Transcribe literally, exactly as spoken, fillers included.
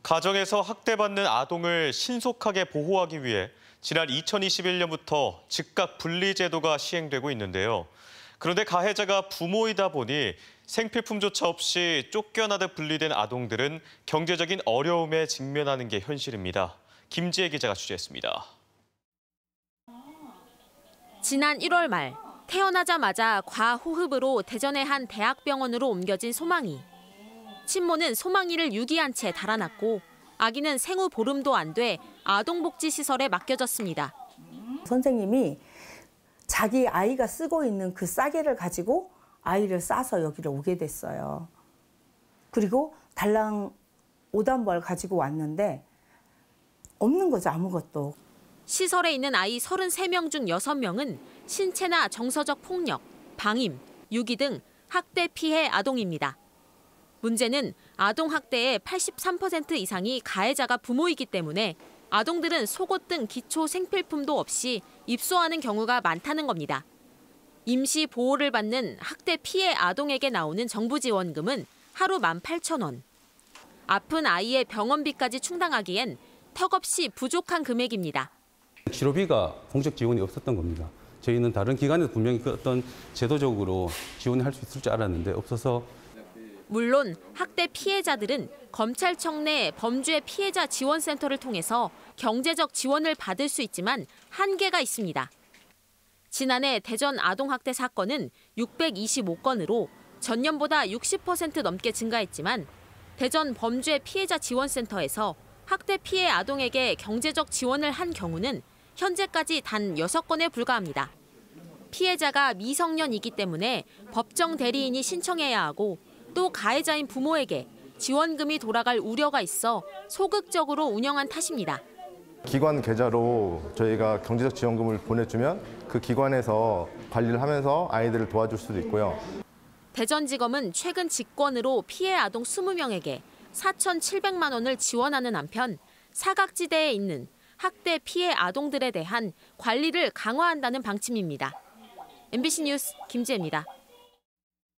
가정에서 학대받는 아동을 신속하게 보호하기 위해 지난 이천이십일 년부터 즉각 분리 제도가 시행되고 있는데요. 그런데 가해자가 부모이다 보니 생필품조차 없이 쫓겨나듯 분리된 아동들은 경제적인 어려움에 직면하는 게 현실입니다. 김지혜 기자가 취재했습니다. 지난 일월 말 태어나자마자 과호흡으로 대전의 한 대학병원으로 옮겨진 소망이. 친모는 소망이를 유기한 채 달아났고 아기는 생후 보름도 안 돼 아동복지시설에 맡겨졌습니다. 선생님이 자기 아이가 쓰고 있는 그 싸개를 가지고 아이를 싸서 여기를 오게 됐어요. 그리고 달랑 오단벌 가지고 왔는데 없는 거죠, 아무것도. 시설에 있는 아이 서른세 명 중 여섯 명은 신체나 정서적 폭력, 방임, 유기 등 학대 피해 아동입니다. 문제는 아동 학대의 팔십삼 퍼센트 이상이 가해자가 부모이기 때문에 아동들은 속옷 등 기초 생필품도 없이 입소하는 경우가 많다는 겁니다. 임시 보호를 받는 학대 피해 아동에게 나오는 정부 지원금은 하루 만 팔천 원. 아픈 아이의 병원비까지 충당하기엔 턱없이 부족한 금액입니다. 치료비가 공적 지원이 없었던 겁니다. 저희는 다른 기관에서 분명히 그 어떤 제도적으로 지원을 할 수 있을 줄 알았는데 없어서. 물론 학대 피해자들은 검찰청 내 범죄 피해자 지원센터를 통해서 경제적 지원을 받을 수 있지만 한계가 있습니다. 지난해 대전 아동학대 사건은 육백이십오 건으로 전년보다 육십 퍼센트 넘게 증가했지만 대전 범죄 피해자 지원센터에서 학대 피해 아동에게 경제적 지원을 한 경우는 현재까지 단 여섯 건에 불과합니다. 피해자가 미성년이기 때문에 법정 대리인이 신청해야 하고 또 가해자인 부모에게 지원금이 돌아갈 우려가 있어 소극적으로 운영한 탓입니다. 기관 계좌로 저희가 경제적 지원금을 보내주면 그 기관에서 관리를 하면서 아이들을 도와줄 수도 있고요. 대전지검은 최근 직권으로 피해 아동 이십 명에게 사천칠백만 원을 지원하는 한편 사각지대에 있는 학대 피해 아동들에 대한 관리를 강화한다는 방침입니다. 엠비씨 뉴스 김지혜입니다.